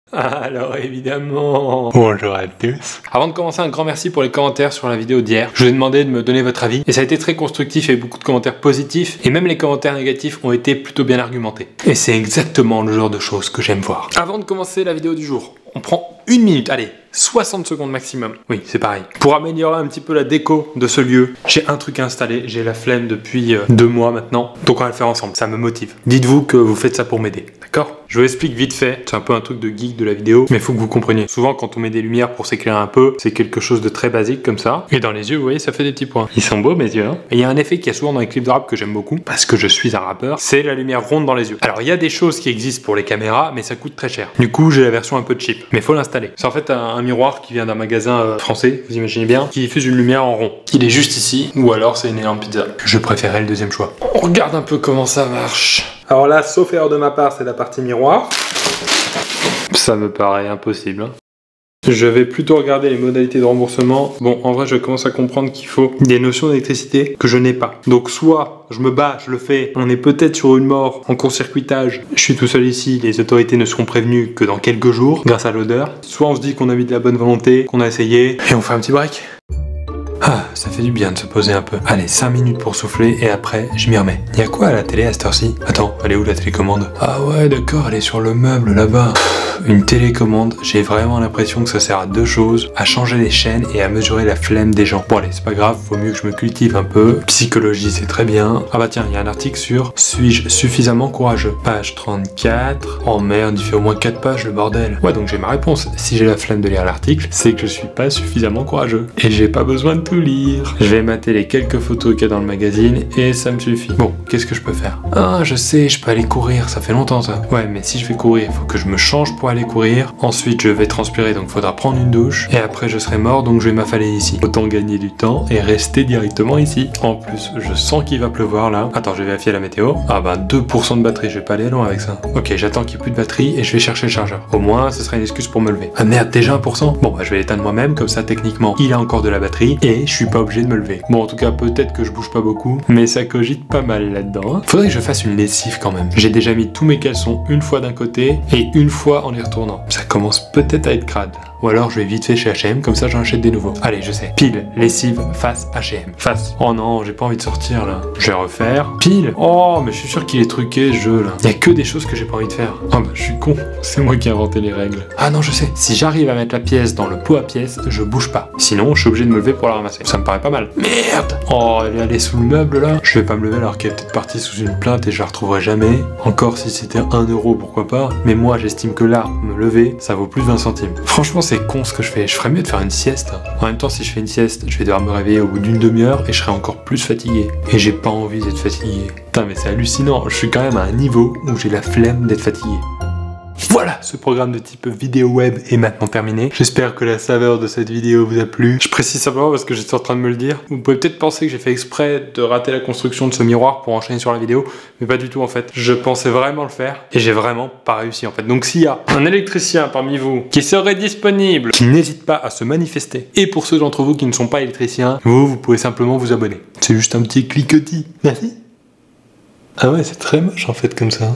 Alors évidemment, bonjour à tous. Avant de commencer, un grand merci pour les commentaires sur la vidéo d'hier. Je vous ai demandé de me donner votre avis et ça a été très constructif, il y a eu beaucoup de commentaires positifs et même les commentaires négatifs ont été plutôt bien argumentés. Et c'est exactement le genre de choses que j'aime voir. Avant de commencer la vidéo du jour, on prend une minute, allez, 60 secondes maximum. Oui, c'est pareil. Pour améliorer un petit peu la déco de ce lieu, j'ai un truc à installer. J'ai la flemme depuis 2 mois maintenant. Donc on va le faire ensemble, ça me motive. Dites-vous que vous faites ça pour m'aider, d'accord? Je vous explique vite fait. C'est un peu un truc de geek de la vidéo, mais il faut que vous compreniez. Souvent, quand on met des lumières pour s'éclairer un peu, c'est quelque chose de très basique comme ça. Et dans les yeux, vous voyez, ça fait des petits points. Ils sont beaux, mes yeux, hein? Et il y a un effet qu'il y a souvent dans les clips de rap que j'aime beaucoup, parce que je suis un rappeur, c'est la lumière ronde dans les yeux. Alors, il y a des choses qui existent pour les caméras, mais ça coûte très cher. Du coup, j'ai la version un peu cheap, mais il faut l'installer. C'est en fait un miroir qui vient d'un magasin français, vous imaginez bien, qui diffuse une lumière en rond. Il est juste ici, ou alors c'est une énorme pizza. Je préférais le deuxième choix. On regarde un peu comment ça marche. Alors là, sauf erreur de ma part, c'est la partie miroir. Ça me paraît impossible. Hein. Je vais plutôt regarder les modalités de remboursement. Bon, en vrai, je commence à comprendre qu'il faut des notions d'électricité que je n'ai pas. Donc, soit je me bats, je le fais, on est peut-être sur une mort en court-circuitage. Je suis tout seul ici, les autorités ne seront prévenues que dans quelques jours, grâce à l'odeur. Soit on se dit qu'on a mis de la bonne volonté, qu'on a essayé, et on fait un petit break. Ah, ça fait du bien de se poser un peu. Allez, 5 minutes pour souffler et après, je m'y remets. Y'a quoi à la télé à cette heure-ci? Attends, elle est où la télécommande? Ah ouais, d'accord, elle est sur le meuble là-bas. Une télécommande, j'ai vraiment l'impression que ça sert à deux choses, à changer les chaînes et à mesurer la flemme des gens. Bon allez, c'est pas grave, faut mieux que je me cultive un peu. Psychologie, c'est très bien. Ah bah tiens, il y a un article sur « Suis-je suffisamment courageux ?» Page 34. Oh merde, il fait au moins 4 pages le bordel. Ouais, donc j'ai ma réponse. Si j'ai la flemme de lire l'article, c'est que je suis pas suffisamment courageux. Et j'ai pas besoin de tout lire. Je vais mater les quelques photos qu'il y a dans le magazine et ça me suffit. Bon, qu'est-ce que je peux faire? Ah, je sais, je peux aller courir, ça fait longtemps ça. Ouais, mais si je vais courir, il faut que je me change pour aller courir. Ensuite, je vais transpirer, donc faudra prendre une douche. Et après, je serai mort, donc je vais m'affaler ici. Autant gagner du temps et rester directement ici. En plus, je sens qu'il va pleuvoir là. Attends, je vais vérifier la météo. Ah bah 2% de batterie, je vais pas aller loin avec ça. Ok, j'attends qu'il n'y ait plus de batterie et je vais chercher le chargeur. Au moins, ce sera une excuse pour me lever. Ah merde, déjà 1%? Bon, bah je vais l'éteindre moi-même, comme ça techniquement, il a encore de la batterie et je suis pas obligé de me lever. Bon, en tout cas, peut-être que je bouge pas beaucoup, mais ça cogite pas mal là-dedans. Hein. Faudrait que je fasse une lessive quand même. J'ai déjà mis tous mes caleçons une fois d'un côté et une fois en les retournant. Ça commence peut-être à être crade. Ou alors je vais vite fait chez H&M, comme ça j'en achète des nouveaux. Allez, je sais. Pile, lessive, face, H&M. Face. Oh non, j'ai pas envie de sortir là. Je vais refaire. Pile. Oh, mais je suis sûr qu'il est truqué ce jeu là. Y a que des choses que j'ai pas envie de faire. Oh bah je suis con. C'est moi qui ai inventé les règles. Ah non, je sais. Si j'arrive à mettre la pièce dans le pot à pièces, je bouge pas. Sinon, je suis obligé de me lever pour la ramasser. Ça me paraît pas mal. Merde. Oh, elle est allée sous le meuble là. Je vais pas me lever alors qu'elle est peut-être partie sous une plainte et je la retrouverai jamais. Encore si c'était 1 €, pourquoi pas. Mais moi, j'estime que là, me lever, ça vaut plus de 20 centimes. Franchement, c'est con ce que je fais. Je ferais mieux de faire une sieste. En même temps, si je fais une sieste, je vais devoir me réveiller au bout d'une demi-heure et je serai encore plus fatigué. Et j'ai pas envie d'être fatigué. Putain, mais c'est hallucinant. Je suis quand même à un niveau où j'ai la flemme d'être fatigué. Voilà, ce programme de type vidéo web est maintenant terminé. J'espère que la saveur de cette vidéo vous a plu. Je précise simplement parce que j'étais en train de me le dire. Vous pouvez peut-être penser que j'ai fait exprès de rater la construction de ce miroir pour enchaîner sur la vidéo, mais pas du tout en fait. Je pensais vraiment le faire et j'ai vraiment pas réussi en fait. Donc s'il y a un électricien parmi vous qui serait disponible, qui n'hésite pas à se manifester. Et pour ceux d'entre vous qui ne sont pas électriciens, vous pouvez simplement vous abonner. C'est juste un petit cliquetis. Merci. Ah ouais, c'est très moche en fait comme ça.